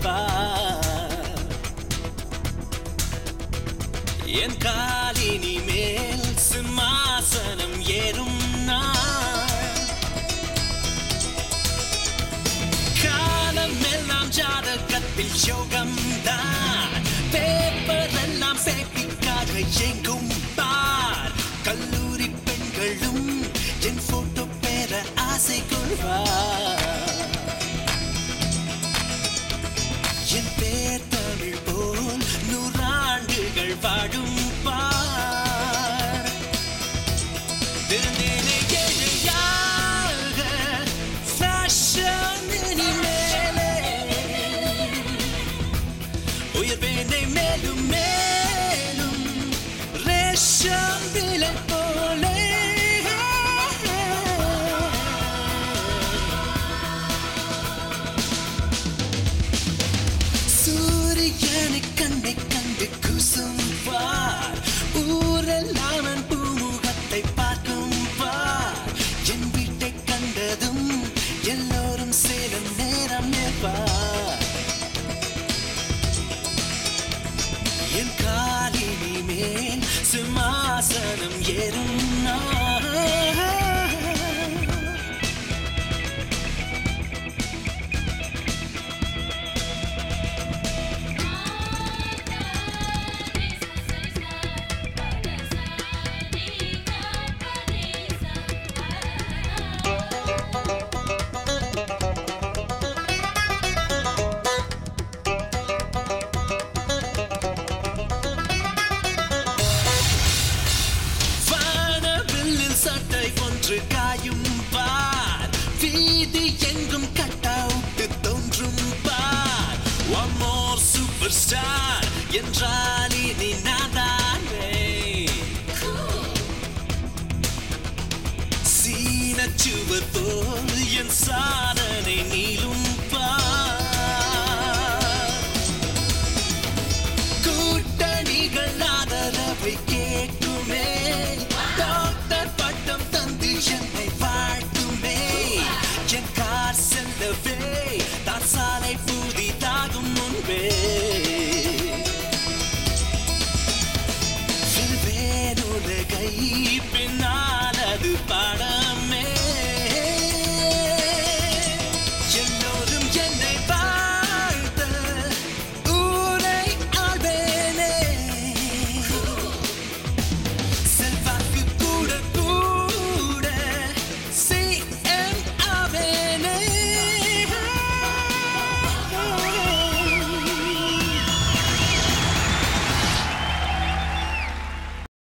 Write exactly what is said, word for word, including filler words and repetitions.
பார் என் காலினி மேல் சிம்மாசனம் ஏறும் நான் காலமெல்லாம் ஜாதகத்தில் யோகம் தான் பேப்பர் எல்லாம் பேப்பிக்காக எங்கும் பார் கல்லூரி பெண்களும் என் போட்டோ பெற ஆசை கொள்வார் என் பேர் தமிழ் போல் நூறாண்டுகள் வாழும் பார் திறந்தேனே ஏழையாக fashion இனிமேலே உயர்வேனே மேலும் மேலும் ரேஷன் விலை போலே சூரியனை கண்ணை கண்டு கூசும் பார் ஊரெல்லாம் என் பூமுகத்தை பார்க்கும் பார் என் வீட்டை கண்டதும் எல்லோரும் சேரும் நேரம் நேர்வார் என் காலினி மேல் சிம்மாசனம் ஏறும் நான் சட்டை ஒன்று காயும் பார் வீதி எங்கும் கட்டவுட்டு தோன்றும் பார் one more superstar என்றால் இனி நான்தானே சீனச்சுவர் போல் என் சார்